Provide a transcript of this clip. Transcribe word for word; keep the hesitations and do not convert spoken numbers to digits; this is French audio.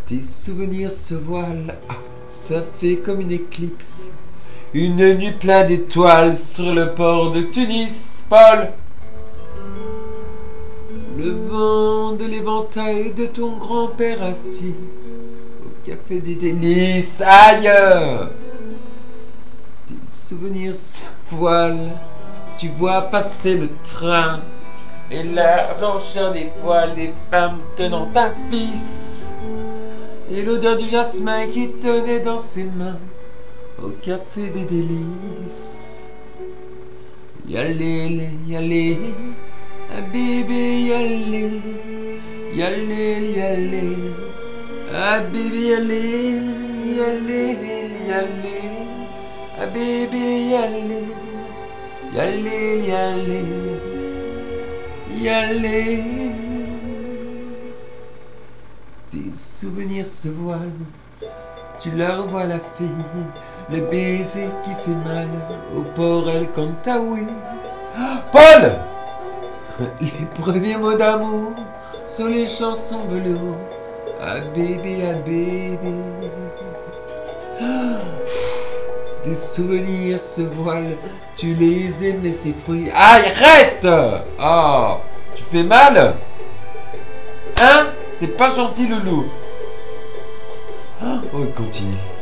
Tes souvenirs se voilent, ah, ça fait comme une éclipse. Une nuit pleine d'étoiles sur le port de Tunis, Paul. Le vent de l'éventail de ton grand-père assis au café des délices, aïe. Tes souvenirs se voilent, tu vois passer le train et la blancheur des voiles des femmes tenant un fils et l'odeur du jasmin qui tenait dans ses mains au café des délices. Yalé, yalé, habibi yalé, yalé, yalé, habibi yalé, yalé, yalé, habibi yalé, yalé, yalé, yalé. Tes souvenirs se voilent, tu leur vois la fille, le baiser qui fait mal au port El Kantaoui. Paul! Les premiers mots d'amour sont les chansons velours. Ah baby, ah baby. Des souvenirs se voilent, tu les aimais ces fruits. Aïe, arrête! Oh, tu fais mal? Hein? T'es pas gentil, loulou. Oh, continue.